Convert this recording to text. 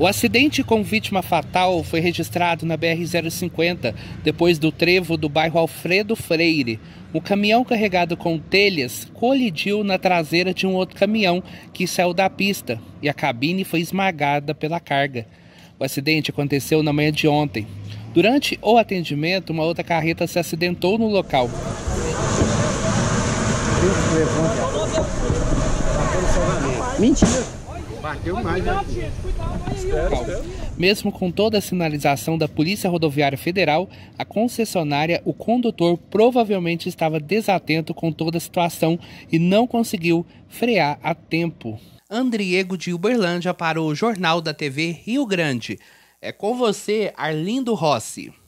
O acidente com vítima fatal foi registrado na BR-050, depois do trevo do bairro Alfredo Freire. O caminhão carregado com telhas colidiu na traseira de um outro caminhão que saiu da pista e a cabine foi esmagada pela carga. O acidente aconteceu na manhã de ontem. Durante o atendimento, uma outra carreta se acidentou no local. Mentira! Bateu mais aqui. Mesmo com toda a sinalização da Polícia Rodoviária Federal, a concessionária, o condutor provavelmente estava desatento com toda a situação e não conseguiu frear a tempo. Andriego de Uberlândia para o Jornal da TV Rio Grande. É com você, Arlindo Rossi.